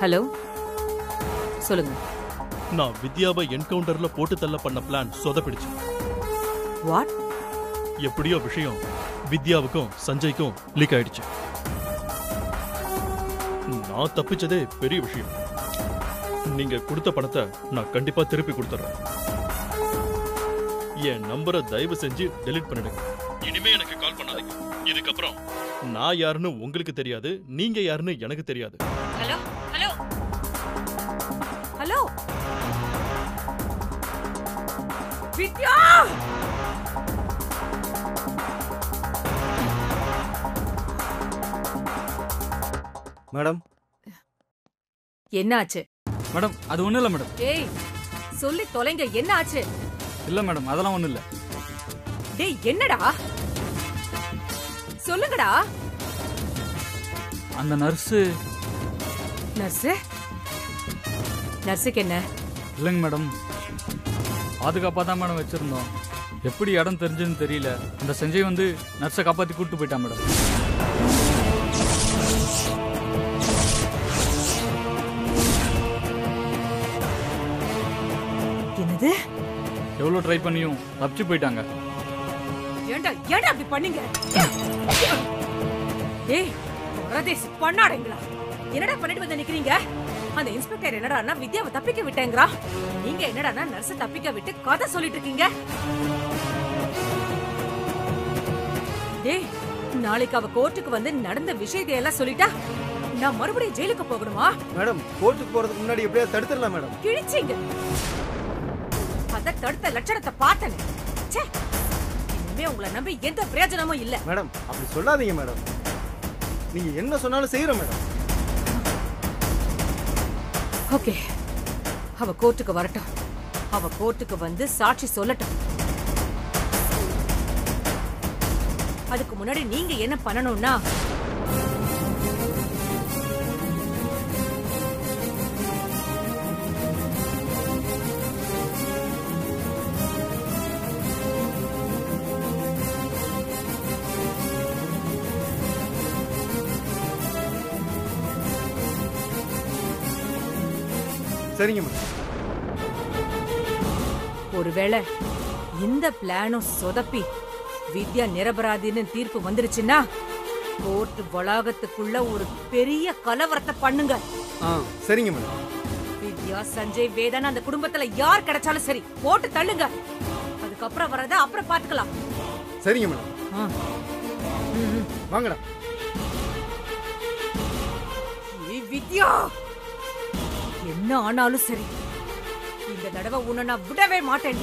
Hello, சொல்லுங்க. நான் வித்யாவை என்கவுண்டர்ல போட்டு தள்ள பண்ண பிளான் சொதப்பிடுச்சு. வாட்? எப்படியோ விஷயம் வித்யாவுக்கும் சஞ்சய்க்கும் லீக் ஆயிடுச்சு. நான் தப்பிச்சதே பெரிய விஷயம். நீங்க கொடுத்த பணத்தை நான் கண்டிப்பா திருப்பி கொடுத்துறேன். என் நம்பரை தயவு செஞ்சு டெலீட் பண்ணிடுங்க. இனிமே எனக்கு கால் பண்ணாதீங்க. இதுக்கப்புறம் நான் யாருன்னு உங்களுக்கு தெரியாது, நீங்க யாருன்னு எனக்கு தெரியாது. Hello hello hello Vidya! Madam, என்ன ஆச்சு? மேடம் அது ஒண்ணும் இல்ல மேடம். ஏய், சொல்லி தொலைங்க, என்ன ஆச்சு? இல்ல மேடம், அதெல்லாம் ஒண்ணும் இல்ல. டேய், என்னடா? சொல்லுங்கடா. அந்த நர்ஸு நர்ஸுக்கு என்ன? இல்லைங்க மேடம், பாதுகாப்பா தான் மேடம் வச்சிருந்தோம். எப்படி இடம் தெரிஞ்சுன்னு தெரியல. அந்த சஞ்சய் வந்து நர்ஸை காப்பாத்தி கூட்டு போயிட்டான் மேடம். என்னது? எவ்வளவு ட்ரை பண்ணியும் தப்பிச்சு போயிட்டாங்க. ஏண்டா அப்படி பண்ணீங்க? ஏய், பரதேசி பண்ணாடங்களா, என்னடா பண்ணிட்டு வந்து நிக்கிறீங்க? அந்த இன்ஸ்பெக்டர் என்னடா வித்யாவை தப்பிக்க விட்டேங்கறா, நீங்க என்னடா நர்ஸ் தப்பிக்க விட்டு கதை சொல்லிட்டு இருக்கீங்க? டேய், நாளைக்கு அவ கோர்ட்டுக்கு வந்து நடந்த விஷயத்தை எல்லாம் சொல்லிட்டா நான் மறுபடியும் ஜெயிலுக்கு போகணுமா? மேடம், கோர்ட்டுக்கு போறதுக்கு முன்னாடி எப்படியா தடுத்துடலாம் மேடம். கிழிச்சிங்க. அத தடுத்த லட்சணத்தை பார்த்தேன். ச்சே, இனிமே உங்களை நம்பி எந்த பிரயோஜனமும் இல்ல. மேடம், அப்படி சொல்லாதீங்க மேடம். நீங்க என்ன சொன்னாலும் செய்யறோம் மேடம். ஓகே, அவ கோர்ட்டுக்கு வரட்டும். அவ கோர்ட்டுக்கு வந்து சாட்சி சொல்லட்டும். அதுக்கு முன்னாடி நீங்க என்ன பண்ணணும்னா, சரிங்க மேடம். ஒருவேளை இந்த பிளானும் சொதப்பி வித்யா நிரபராதின்னு தீர்ப்பு வந்துருச்சுன்னா கோர்ட் வளாகத்துக்குள்ள ஒரு பெரிய கலவரத்தை பண்ணுங்க. சரிங்க மேடம். வித்யா, சஞ்சய், வேதன் அந்த குடும்பத்துல யார் கிடைச்சாலும் சரி, போட்டு தள்ளுங்க. அதுக்கப்புறம் வரத அப்புறம் பாத்துக்கலாம். சரிங்க மேடம். வாங்கடா. வித்யா, என்ன ஆனாலும் சரி, இந்த தடவை உன்னை நான் விடவே மாட்டேன்.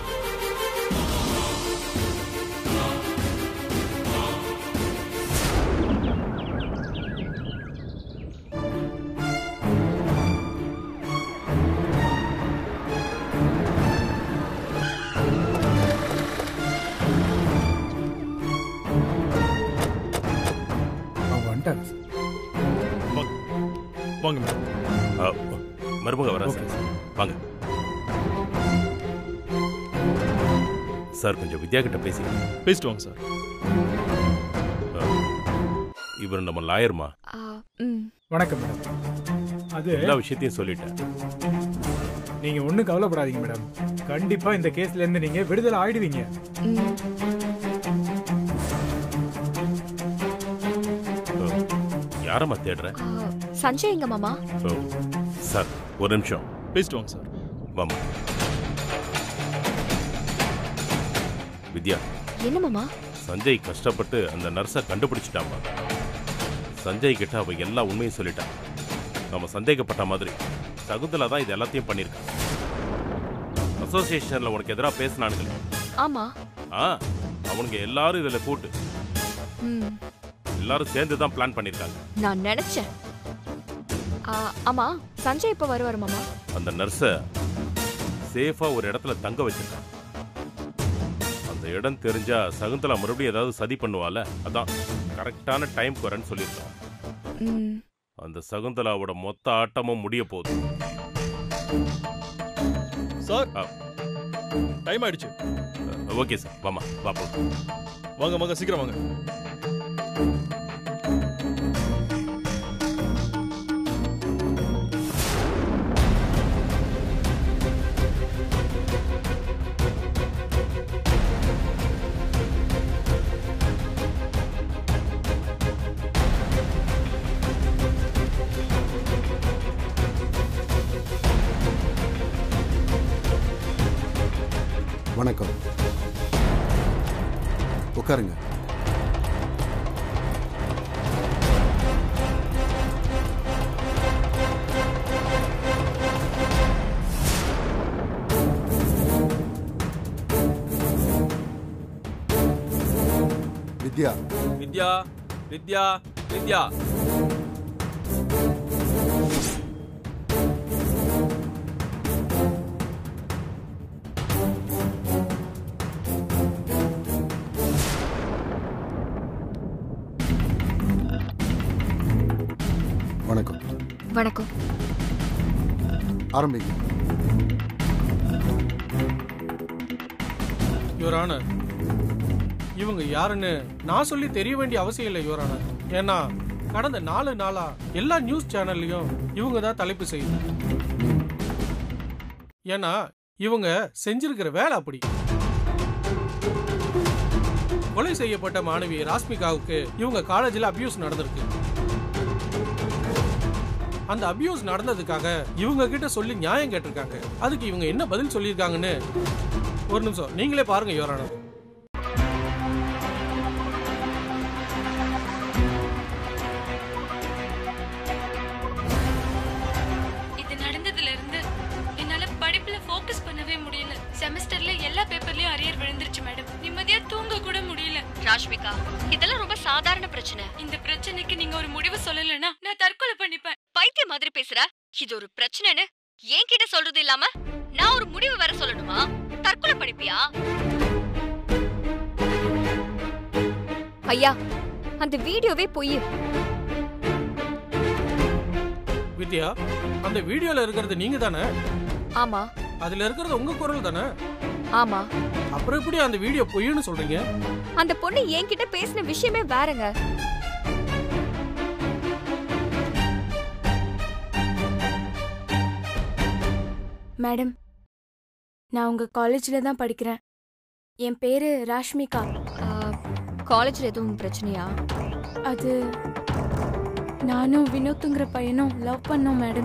வாங்க மேடம். மருமக வரா சார். வாங்க சார், கொஞ்சம் வித்யா கிட்ட பேசிட்டு வாங்க சார். இவர் நம்ம லாயர்மா. வணக்கம் மேடம். அது எல்லா விஷயத்தையும் சொல்லிட்டேன். நீங்க ஒண்ணும் கவலைப்படாதீங்க மேடம். கண்டிப்பா இந்த கேஸ்ல இருந்து நீங்க விடுதலை ஆயிடுவீங்க. யாரம்மா தேடுற? சஞ்சய் எங்க மாமா? சார், ஒரு நிமிஷம் பேசிட்டு வாங்க சார். வாமா. வித்யா. என்ன மாமா? சஞ்சய் கஷ்டப்பட்டு அந்த நர்ஸை கண்டுபிடிச்சிட்டாமா. சஞ்சய் கிட்ட அவ எல்லா உண்மையும் சொல்லிட்டான். நம்ம சந்தேகப்பட்ட மாதிரி சகுந்தலா தான் இது எல்லாத்தையும் பண்ணிருக்கான். அசோசியேஷன்ல உனக்கு எதிராக பேசினானுங்களே. ஆமா. அவனுங்க எல்லாரும் இதுல கூட்டு எல்லாரும் சேர்ந்து தான் பிளான் பண்ணிருக்காங்க. நான் நினைச்சேன். ஆமா, சஞ்சய் இப்ப வருவாரு மாமா? அந்த நர்ஸை சேஃபா ஒரு இடத்துல தங்க வச்சிருக்கான். அந்த இடம் தெரிஞ்சா சகுந்தலா மறுபடியும் ஏதாவது சதி பண்ணுவால, அதான் கரெக்டான டைம் வரேன்னு சொல்லியிருக்கான். அந்த சகுந்தலாவோட மொத்த ஆட்டமும் முடிய போகுது. சார், டைம் ஆயிடுச்சு. ஓகே சார், வாமா பாப்பா. வாங்க சீக்கிரம் வாங்க. உட்காருங்க. வித்யா வித்யா வித்யா வித்யா வணக்கம். வணக்கம். ஆரம்பிங்க. யுவர் ஆனர், இவங்க யாருன்னு நான் சொல்லி தெரிய வேண்டிய அவசியம் இல்லை யுவர் ஆனர். ஏன்னா கடந்த 4 நாளா எல்லா நியூஸ் சேனல்லையும் இவங்க தான் தலைப்பு செய்யுது. ஏன்னா இவங்க செஞ்சிருக்கிற வேலை அப்படி. கொலை செய்யப்பட்ட மாணவி ராஷ்மிகாவுக்கு இவங்க காலேஜில் அபியூஸ் நடந்திருக்கு. அந்த அபியூஸ் நடந்ததுக்காக இவங்க கிட்ட சொல்லி நியாயம் கேட்டிருக்காங்க. அதுக்கு இவங்க என்ன பதில் சொல்லியிருக்காங்கன்னு ஒரு நிமிஷம் நீங்களே பாருங்க யுவர் ஆனர். இது நடந்ததுல இருந்து என்னால படிப்புல ஃபோக்கஸ் பண்ணவே முடியல. செமஸ்டர்ல எல்லா பேப்பர்லயும் அரியர் விழுந்துருச்சு மேடம். நிம்மதியா தூங்க கூட முடியல. ராஷ்மிகா, இதெல்லாம் ரொம்ப சாதாரண பிரச்சனை. இந்த பிரச்சனைக்கு நீங்க ஒரு முடிவு சொல்லலனா நான் தற்கொலை பண்ணிப்பேன். பைத்திய மாதிரி பேசுற. இது ஒரு பிரச்சனைன்னு என்கிட்ட சொல்றது இல்லாம நான் ஒரு முடிவு வர சொல்லணுமா? தற்கொலை பண்ணிப்பியா? ஐயா, அந்த வீடியோவே பொய். வித்யா, அந்த வீடியோல இருக்கிறது நீங்க தானே? ஆமா. அதுல இருக்கிறது உங்க குரல் தானே? ஆமா. அப்புறம் எப்படி அந்த வீடியோ பொய்ன்னு சொல்றீங்க? அந்த பொண்ணு என்கிட்ட பேசின விஷயமே வேறங்க. மேடம், நான் உங்க காலேஜ்ல தான் படிக்கிறேன். என் பேரு ராஷ்மிகா. காலேஜ்ல எதுவும் பிரச்சனையா? அது நானும் வினோத்துங்கிற பையனும் லவ் பண்ணோம் மேடம்.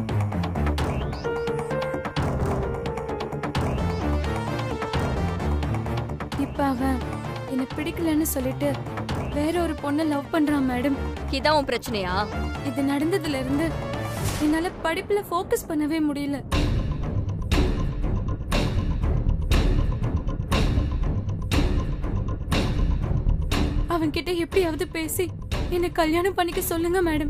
இப்ப அவன் என்ன பிடிக்கலன்னு சொல்லிட்டு வேற ஒரு பொண்ணை லவ் பண்றான் மேடம். இதான் உன் பிரச்சனையா? இது நடந்ததுல இருந்து என்னால படிப்புல ஃபோக்கஸ் பண்ணவே முடியல. அவன்கிட்ட எப்படியாவது பேசி என்ன கல்யாணம் பண்ணிக்க சொல்லுங்க மேடம்.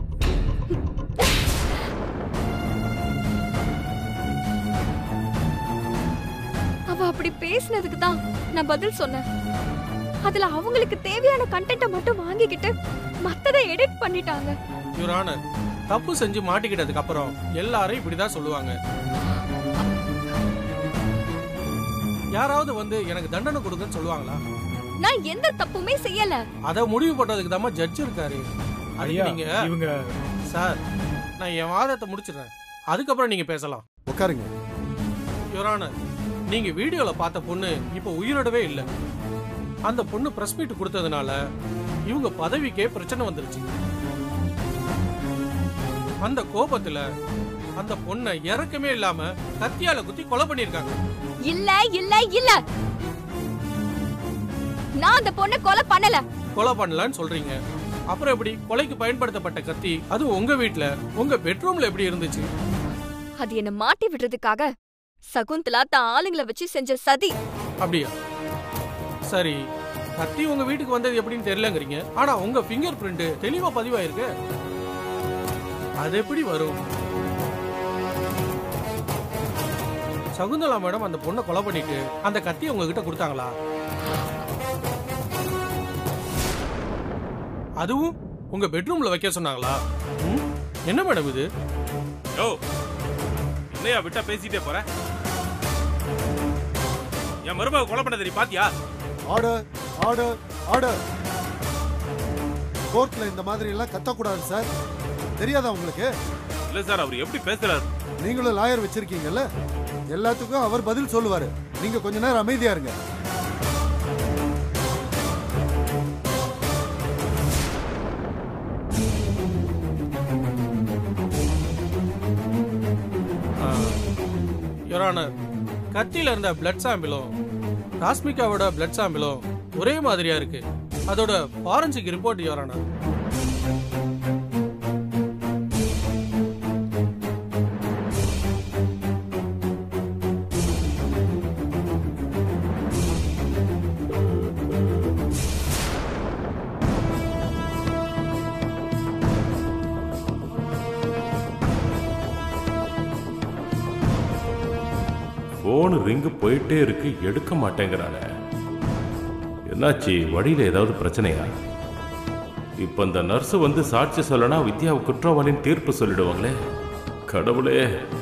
அவ அப்படி பேசினதுக்கு தான் நான் பதில் சொன்னேன். அதுல அவங்களுக்கு தேவையான கண்டென்ட்டை மட்டும் வாங்கிக்கிட்டு மத்ததை எடிட் பண்ணிட்டாங்க. யுவர் ஆனர், தப்பு செஞ்சு மாட்டிக்கிட்டதுக்கு அப்புறம் எல்லாரும் இப்படிதான் சொல்லுவாங்க. யாராவது வந்து எனக்கு தண்டனை கொடுங்கன்னு சொல்லுவாங்களா? நான் எந்த தப்புமே செய்யல. அத முடிவு பண்றதுக்கு தான் ஜட்ஜ் இருக்காரு. ஐயா, நீங்க இவங்க சார், நான் என் வாதத்தை முடிச்சிடுறேன். அதுக்கப்புறம் நீங்க பேசலாம். உட்காருங்க. யுவர் ஆனர், நீங்க வீடியோல பார்த்த பொண்ணு இப்ப உயிரோடவே இல்ல. அந்த பொண்ணு பிரஸ் மீட் கொடுத்ததுனால இவங்க பதவிக்கே பிரச்சனை வந்துருச்சு. அந்த கோபத்துல அந்த பொண்ணை இறக்கமே இல்லாம கத்தியால குத்தி கொலை பண்ணிருக்காங்க. இல்ல இல்ல இல்ல, நான் அந்த பொண்ணை கொலை பண்ணல. கொலை பண்ணலன்னு சொல்றீங்க. அப்புறம் எப்படி கொலைக்கு பயன்படுத்தப்பட்ட கத்தி அது உங்க வீட்ல உங்க பெட்ரூம்ல எப்படி இருந்துச்சு? அது என்ன மாட்டி விடுறதுக்காக சகுந்தலா தான் ஆளுங்களை வச்சு செஞ்ச சதி. அப்படியா? சரி, கத்தி உங்க வீட்டுக்கு வந்தது எப்படின்னு தெரியலங்கறீங்க. ஆனா உங்க ஃபிங்கர் பிரிண்ட் தெளிவா பதிவாயிருக்கு. அது எப்படி வரும்? சகுந்தலா மேடம் அந்த பொண்ணை கொலை பண்ணிட்டு அந்த கத்தியை உங்ககிட்ட கொடுத்தாங்களா? அதுவும் உங்க பெட்ரூம்ல வைக்க சொன்னாங்களா? என்ன மேடம் இது? யோ, என்னையா விட்டா பேசிட்டே போற? என் மருமக கொலை பண்ணதை நீ பாத்தியா? Order, order, order. கோர்ட்ல இந்த மாதிரி எல்லாம் கத்தக்கூடாது சார். தெரியாதா உங்களுக்கு? இல்ல சார், அவர் எப்படி பேசுறாரு? நீங்களும் லாயர் வச்சிருக்கீங்கல்ல, எல்லாத்துக்கும் அவர் பதில் சொல்லுவாரு. நீங்க கொஞ்ச நேரம் அமைதியா இருங்க. யுவர் ஆனர், கத்தியில இருந்த பிளட் சாம்பிளும் ராஷ்மிகாவோட பிளட் சாம்பிளும் ஒரே மாதிரியா இருக்கு. அதோட forensic report your honour. Phone ring போயிட்டே இருக்கு, எடுக்க மாட்டேங்கிறானே. என்னாச்சு? வழியில ஏதாவது பிரச்சனையா? இப்ப இந்த நர்ஸ் வந்து சாட்சி சொல்லனா வித்யாவை குற்றவாளின்னு தீர்ப்பு சொல்லிடுவாங்களே. கடவுளே.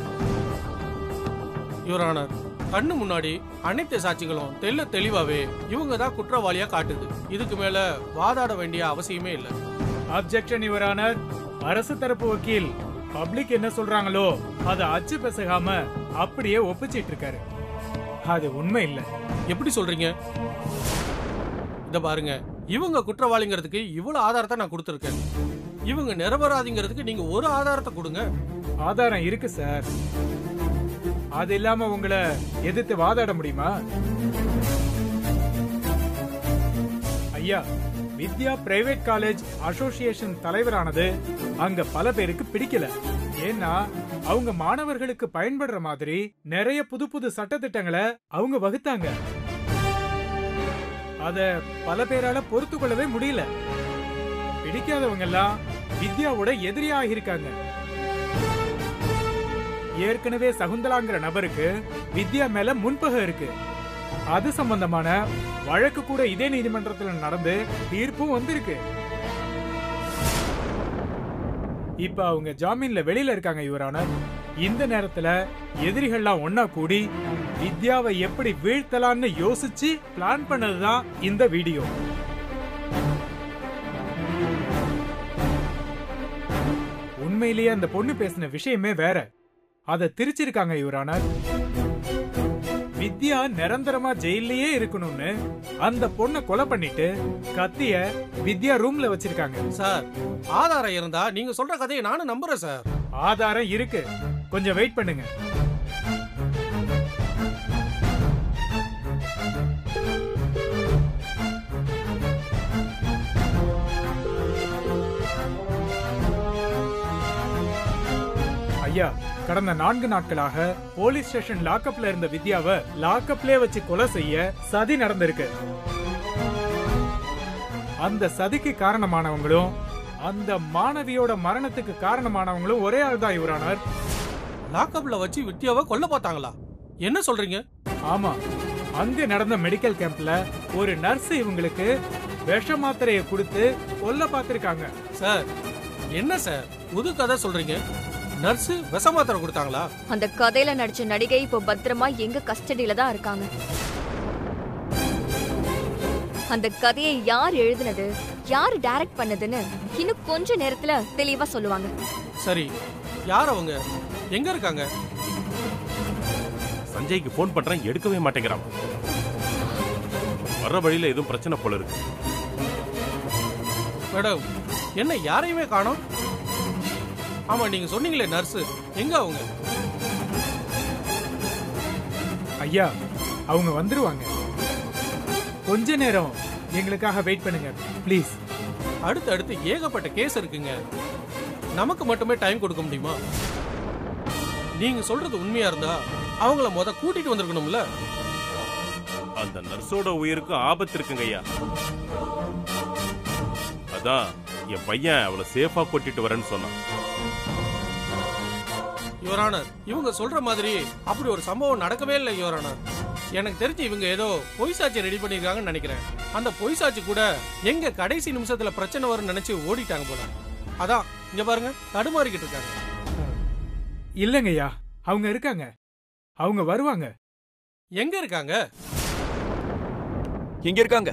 யுவர் ஆனர், கண்ணு முன்னாடி அனைத்து சாட்சிகளும் தெளிவாவே இவங்க தான் குற்றவாளியா காட்டுது. இதுக்கு மேல வாதாட வேண்டிய அவசியமே இல்லை. Objection your honour. அரசு தரப்பு வக்கீல் பப்ளிக் என்ன சொல்றாங்களோ அதை அச்சு பெசகாம அப்படியே ஒப்பிச்சிட்டு இருக்காரு. அது உண்மை இல்ல. எப்படி சொல்றீங்க? இத பாருங்க, இவங்க குற்றவாளிங்கிறதுக்கு இவ்வளவு ஆதாரத்தை நான் கொடுத்திருக்கேன். இவங்க நிரபராதிங்கிறதுக்கு நீங்க ஒரு ஆதாரத்தை கொடுங்க. ஆதாரம் இருக்கு சார். அது இல்லாம உங்களை எதிர்த்து வாதாட முடியுமா? ஐயா, வித்யா பிரைவேட் காலேஜ் அசோசியேஷன் தலைவரானது அங்க பல பேருக்கு பிடிக்கல. ஏன்னா அவங்க மாணவர்களுக்கு பயன்படுற மாதிரி நிறைய புது புது சட்டத்திட்டங்களை அவங்க வகுத்தாங்க. அத பல பேரால பொறுத்து கொள்ளவே முடியல. பிடிக்காதவங்க எல்லாம் வித்யாவோட எதிரியாக இருக்காங்க. ஏற்கனவே சகுந்தலாங்கிற நபருக்கு வித்யா மேல முன்பகம் இருக்கு. அது சம்பந்தமான வழக்கு கூட இதே நீதிமன்றத்தில் நடந்து தீர்ப்பும் வந்திருக்கு. இப்ப அவங்க ஜாமீன்ல வெளியில இருக்காங்க யுவர் ஆனர். இந்த நேரத்துல எதிரிகள்லாம் ஒன்னா கூடி வித்யாவை எப்படி வீழ்த்தலாம்னு யோசிச்சு பிளான் பண்ணதுதான் இந்த வீடியோ. உண்மையிலேயே அந்த பொண்ணு பேசின விஷயமே வேற. அதை திரிச்சிருக்காங்க யுவர் ஆனர். வித்யா நிரந்தரமா ஜெயிலே இருக்கணும்னு அந்த பொண்ணை கொலை பண்ணிட்டு கத்திய வித்யா ரூம்ல வச்சிருக்காங்க. சார், ஆதாரம் இருந்தா நீங்க சொல்ற கதையை நானும் நம்புறேன் சார். ஆதாரம் இருக்கு, கொஞ்சம் வெயிட் பண்ணுங்க. ஐயா, கடந்த 4 நாட்களாக போலீஸ் ஸ்டேஷன் லாக்அப்ல இருந்த வித்யாவை லாக்அப்லயே வச்சு கொலை செய்ய சதி நடந்திருக்கு. அந்த சதிக்கு காரணமானவங்களும் அந்த மாணவியோட மரணத்துக்கு காரணமானவங்களும் ஒரே ஆள் தான் யுவர் ஆனர். லாக்அப்ல வச்சு வித்யாவை கொல்ல பார்த்தாங்களா? என்ன சொல்றீங்க? ஆமா, அங்க நடந்த மெடிக்கல் கேம்ப்ல ஒரு நர்ஸ் இவங்களுக்கு விஷ மாத்திரையை கொடுத்து கொல்ல பார்த்திருக்காங்க. சார், என்ன சார் புது கதை சொல்றீங்க? நர்ஸ் விஷ மாத்திரை கொடுத்தாங்களா? அந்த கதையில நடிச்ச நடிகை இப்போ பத்திரமா எங்க கஸ்டடியில தான் இருக்காங்க. அந்த கதையை யார் எழுதினது, யார் டைரக்ட் பண்ணதுன்னு இன்னும் கொஞ்ச நேரத்துல தெளிவா சொல்லுவாங்க. சரி, யார் அவங்க? எங்க இருக்காங்க? சஞ்சய்க்கு போன் பண்றேன், எடுக்கவே மாட்டேங்கிறான். வர வழியில எதுவும் பிரச்சனை போல இருக்கு. மேடம், என்ன யாரையுமே காணோம்? ஆமா, நீங்க சொன்னீங்களே நர்ஸ், எங்க அவங்க? ஐயா, அவங்க வந்துருவாங்க. கொஞ்ச நேரம் எங்களுக்காக வெயிட் பண்ணுங்க ப்ளீஸ். அடுத்து ஏகப்பட்ட கேஸ் இருக்குங்க. நமக்கு மட்டுமே டைம் கொடுக்க முடியுமா? நீங்க சொல்றது உண்மையா இருந்தா அவங்கள கூட்டிட்டு வந்திருக்கணும்ல. அந்த நர்ஸோட உயிருக்கு ஆபத்து இருக்குங்க ஐயா. அதான் என் பையன் அவளை சேஃபா கூட்டிட்டு வரேன்னு சொன்னான். யுவர் ஆனர், இவங்க சொல்ற மாதிரி அப்படி ஒரு சம்பவம் நடக்கவே இல்லை யுவர் ஆனர். எனக்கு தெரிஞ்சு இவங்க ஏதோ பொய் சாட்சி ரெடி பண்ணிருக்காங்கன்னு நினைக்கிறேன். அந்த பொய் சாட்சி கூட எங்க கடைசி நிமிஷத்துல பிரச்சனை வரும்னு நினைச்சு ஓடிட்டாங்க போல. அதான் இங்க பாருங்க, தடுமாறிக்கிட்டு இருக்காங்க. இல்லங்கய்யா, அவங்க இருக்காங்க. அவங்க வருவாங்க. எங்க இருக்காங்க? எங்க இருக்காங்க?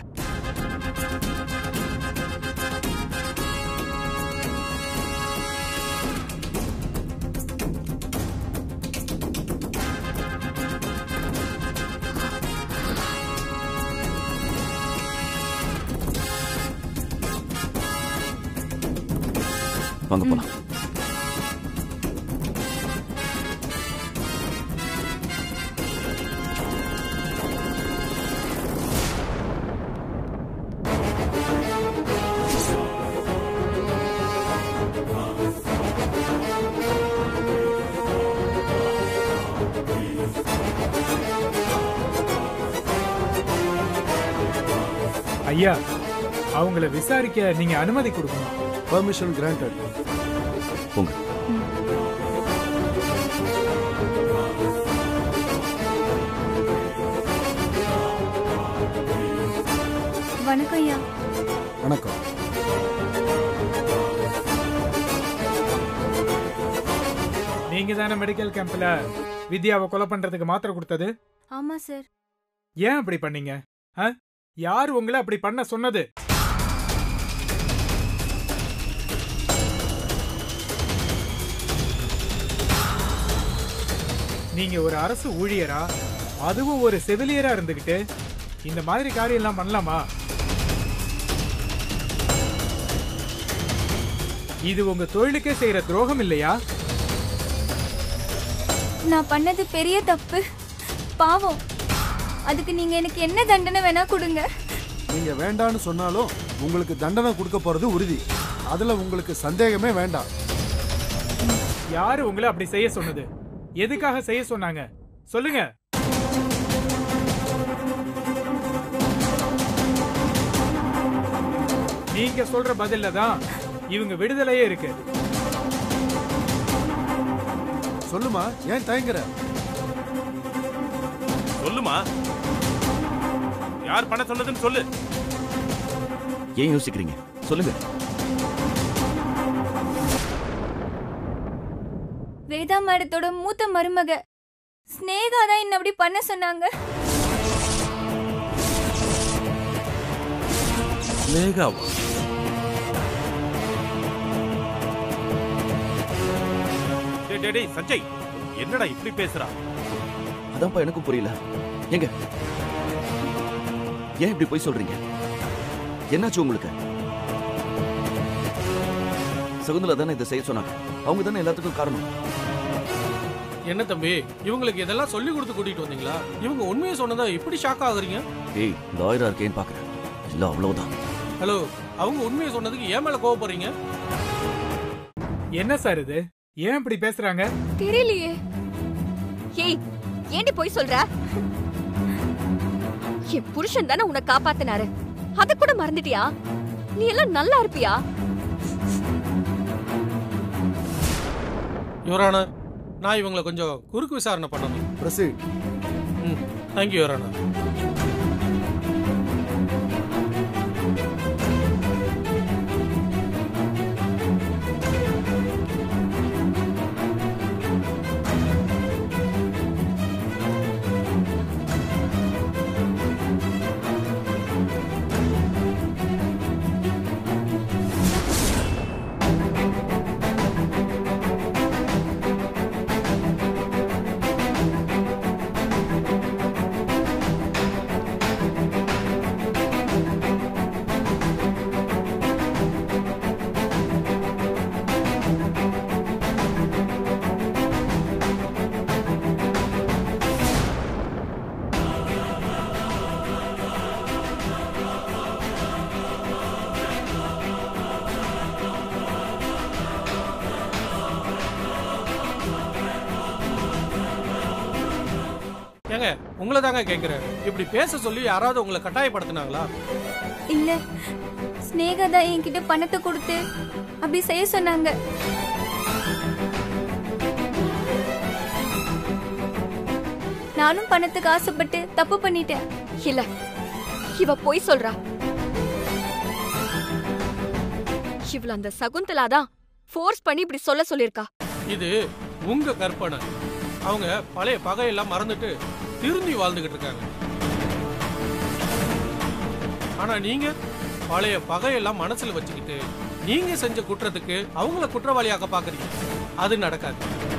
வாங்க போலாம். ஐயா, அவங்கள விசாரிக்க நீங்க அனுமதி கொடுக்கணும். Permission granted. போங்க. வணக்கம் ஐயா. வணக்கம். நீங்க தானே மெடிக்கல் கேம்ப்ல வித்யாவை கொலை பண்றதுக்கு மாத்திரை கொடுத்தது? ஆமா சார். ஏன் அப்படி பண்ணீங்க? யார் உங்களை அப்படி பண்ண சொன்னது? நீங்க ஒரு அரசு ஊழியரா, அதுவும் ஒரு செவிலியரா இருந்துகிட்டு இந்த மாதிரி காரியம் எல்லாம் பண்ணலாமா? இது உங்க தொழிலுக்கே செய்யற துரோகம் இல்லையா? நான் பண்ணது பெரிய தப்பு, பாவம். அதுக்கு நீங்க எனக்கு என்ன தண்டனை வேணா கொடுங்க. நீங்க வேண்டான்னு சொன்னாலும் உங்களுக்கு தண்டனை கொடுக்க போறது உறுதி. அதுல உங்களுக்கு சந்தேகமே வேண்டாம். யாரு உங்களை அப்படி செய்ய சொன்னது? எதுக்காக செய்ய சொன்னாங்க? சொல்லுங்க. நீங்க சொல்ற பதில்ல தான் இவங்க விடுதலையே இருக்கு. சொல்லுமா, ஏன் தயங்குற? சொல்லுமா, யார் பண்ண சொன்னதுன்னு சொல்லு. ஏன் யோசிக்கிறீங்க? சொல்லுங்க. வேதா மேடத்தோட மூத்த மருமக ஸ்னேகா தான் என்ன அப்படி பண்ண சொன்னாங்க. ஸ்னேகாவா? டேய் சஞ்சய், என்னடா இப்படி பேசுறா? அதான்ப்பா எனக்கும் புரியல. எங்க ஏன் இப்படி போய் சொல்றீங்க? என்னாச்சு உங்களுக்கு? சகுந்தலா தானே இதை செய்ய சொன்னாங்க. அவங்க தானே எல்லாத்துக்கும் காரணம். என்ன தம்பி, இவங்களுக்கு இதெல்லாம் சொல்லி கொடுத்து கூட்டிட்டு வந்தீங்களா? இவங்க உண்மையை சொன்னதா இப்படி ஷாக் ஆகுறீங்க? ஏய், லாயரா இருக்கேன்னு பாக்குறேன். இல்ல அவ்வளவுதான். ஹலோ, அவங்க உண்மையை சொன்னதுக்கு ஏன் மேல கோவப்படுறீங்க? என்ன சார் இது? ஏன் இப்படி பேசுறாங்க? தெரியலையே. ஏய், ஏண்டி போய் சொல்ற? என் புருஷன் தானே உன்னை காப்பாத்தினாரு, அத கூட மறந்துட்டியா? நீ எல்லாம் நல்லா இருப்பியா? யுவர் ஆனர், நான் இவங்களை கொஞ்சம் குறுக்கு விசாரணை பண்ணணும். ப்ரொசீட். Thank you your honour. ஏங்க, உங்களை தாங்க கேக்குறேன். இப்படி பேச சொல்லி யாராவது உங்களை கட்டாயப்படுத்தினாங்களா? இல்ல, ஸ்னேகா தான் என்கிட்ட பணத்தை கொடுத்து அப்படி செய்ய சொன்னாங்க. நானும் பணத்துக்கு ஆசைப்பட்டு தப்பு பண்ணிட்டேன். இல்ல, இவ போய் சொல்றா. இவள அந்த சகுந்தலா தான் ஃபோர்ஸ் பண்ணி இப்படி சொல்ல சொல்லிருக்கா. இது உங்க கற்பனை. அவங்க பழைய பகையெல்லாம் மறந்துட்டு திரும்பி வாழ்ந்துகிட்டு இருக்காங்க. ஆனா நீங்க பழைய பகையெல்லாம் மனசுல வச்சுக்கிட்டு நீங்க செஞ்ச குற்றத்துக்கு அவங்கள குற்றவாளியாக்க பாக்குறீங்க. அது நடக்காது.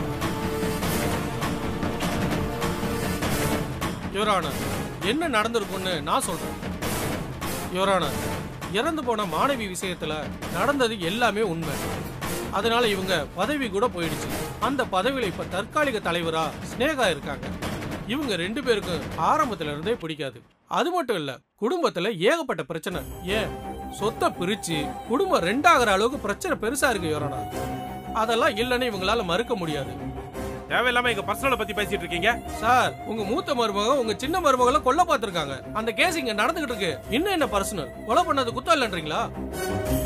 யுவர் ஆனர், என்ன நடந்திருக்கும்னு நான் சொல்றேன். யுவர் ஆனர், இறந்து போன மாணவி விஷயத்துல நடந்தது எல்லாமே உண்மை. அதனால இவங்க பதவி கூட போயிடுச்சு. அந்த பதவியில இப்ப தற்காலிக தலைவரா ஸ்னேகா இருக்காங்க. இவங்க 2 பேருக்கும் ஆரம்பத்துல இருந்தே பிடிக்காது. அது மட்டும் இல்ல, குடும்பத்துல ஏகப்பட்ட பிரச்சனை. ஏன் சொத்தை பிரிச்சு குடும்பம் 2 ஆகிற அளவுக்கு பிரச்சனை பெருசா இருக்கு யுவர் ஆனர். அதெல்லாம் இல்லைன்னு இவங்களால மறுக்க முடியாது. தேவையில்லாம எங்க பர்சனலை பத்தி பேசிட்டு இருக்கீங்க. சார், உங்க மூத்த மருமக உங்க சின்ன மருமகளை கொல்ல பார்த்திருக்காங்க. அந்த கேஸ் இங்க நடந்துகிட்டு இருக்கு. இன்னும் என்ன பர்சனல்? கொலை பண்ணது குத்தம் இல்லன்றீங்களா?